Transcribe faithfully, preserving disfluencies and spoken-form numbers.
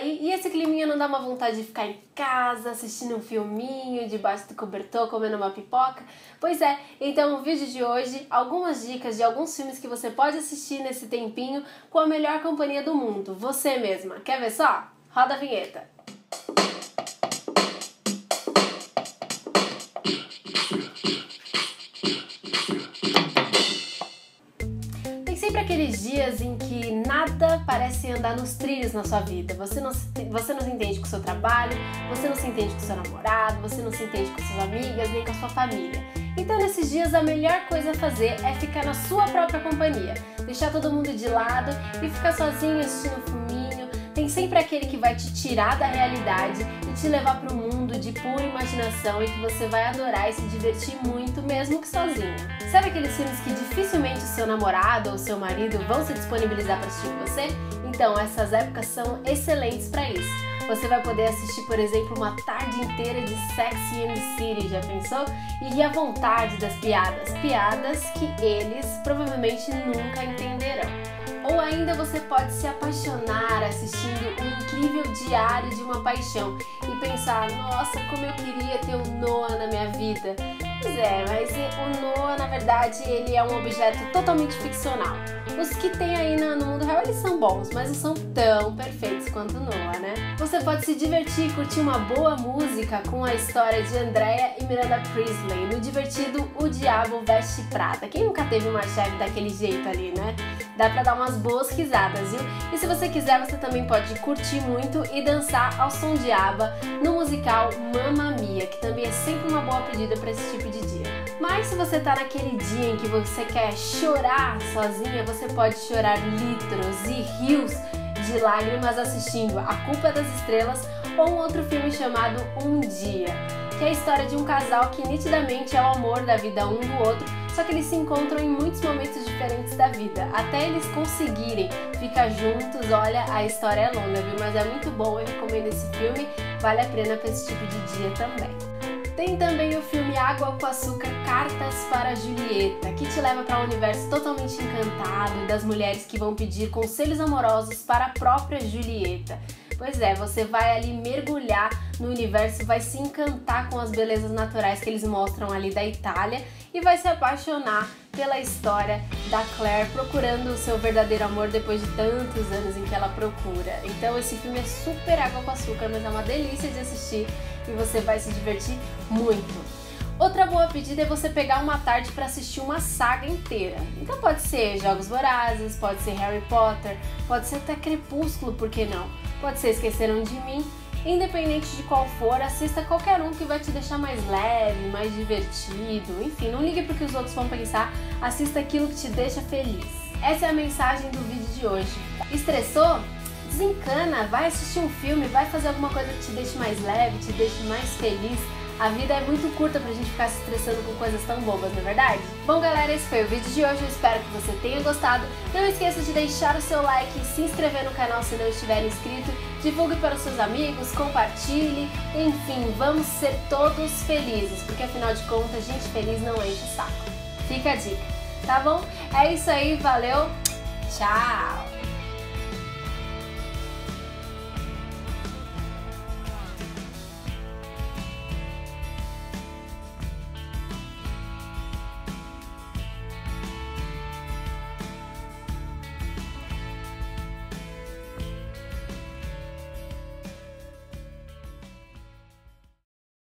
sair e esse climinha não dá uma vontade de ficar em casa, assistindo um filminho, debaixo do cobertor, comendo uma pipoca? Pois é, então o vídeo de hoje, algumas dicas de alguns filmes que você pode assistir nesse tempinho com a melhor companhia do mundo, você mesma. Quer ver só? Roda a vinheta. Sempre aqueles dias em que nada parece andar nos trilhos na sua vida. Você não, se, você não se entende com o seu trabalho, você não se entende com o seu namorado, você não se entende com suas amigas, nem com a sua família. Então nesses dias a melhor coisa a fazer é ficar na sua própria companhia. Deixar todo mundo de lado e ficar sozinho assistindo um filminho. Tem sempre aquele que vai te tirar da realidade e te levar para um mundo de pura imaginação e que você vai adorar e se divertir muito, mesmo que sozinho. Sabe aqueles filmes que dificilmente o seu namorado ou o seu marido vão se disponibilizar para assistir com você? Então, essas épocas são excelentes para isso. Você vai poder assistir, por exemplo, uma tarde inteira de Sex and the City, já pensou? E rir à vontade das piadas, piadas que eles provavelmente nunca entenderão. Ou ainda você pode se apaixonar assistindo um incrível diário de uma paixão e pensar, nossa, como eu queria ter um Noah na minha vida. Pois é, mas o Noah, na verdade, ele é um objeto totalmente ficcional. Os que tem aí no mundo real, eles são bons, mas não são tão perfeitos quanto o Noah, né? Você pode se divertir e curtir uma boa música com a história de Andrea e Miranda Priestly, no divertido O Diabo Veste Prada. Quem nunca teve uma chefe daquele jeito ali, né? Dá pra dar umas boas risadas, viu? E se você quiser, você também pode curtir muito e dançar ao som de ABBA no musical Mamma Mia, que também é sempre uma boa pedida pra esse tipo de dia. Mas se você tá naquele dia em que você quer chorar sozinha, você pode chorar litros e rios de lágrimas assistindo A Culpa das Estrelas ou um outro filme chamado Um Dia, que é a história de um casal que nitidamente é o amor da vida um do outro, só que eles se encontram em muitos momentos diferentes da vida, até eles conseguirem ficar juntos. Olha, a história é longa, viu? Mas é muito bom, eu recomendo esse filme, vale a pena para esse tipo de dia também. Tem também o filme Água com Açúcar, Cartas para Julieta, que te leva para um universo totalmente encantado das mulheres que vão pedir conselhos amorosos para a própria Julieta. Pois é, você vai ali mergulhar no universo, vai se encantar com as belezas naturais que eles mostram ali da Itália e vai se apaixonar pela história da Claire procurando o seu verdadeiro amor depois de tantos anos em que ela procura. Então esse filme é super água com açúcar, mas é uma delícia de assistir e você vai se divertir muito. Outra boa pedida é você pegar uma tarde para assistir uma saga inteira. Então pode ser Jogos Vorazes, pode ser Harry Potter, pode ser até Crepúsculo, por que não? Pode ser Esqueceram de Mim. Independente de qual for, assista qualquer um que vai te deixar mais leve, mais divertido. Enfim, não ligue porque os outros vão pensar, assista aquilo que te deixa feliz. Essa é a mensagem do vídeo de hoje. Estressou? Desencana, vai assistir um filme, vai fazer alguma coisa que te deixe mais leve, te deixe mais feliz. A vida é muito curta pra gente ficar se estressando com coisas tão bobas, não é verdade? Bom galera, esse foi o vídeo de hoje, eu espero que você tenha gostado. Não esqueça de deixar o seu like e se inscrever no canal se não estiver inscrito. Divulgue para os seus amigos, compartilhe, enfim, vamos ser todos felizes, porque afinal de contas, gente feliz não enche o saco. Fica a dica, tá bom? É isso aí, valeu, tchau!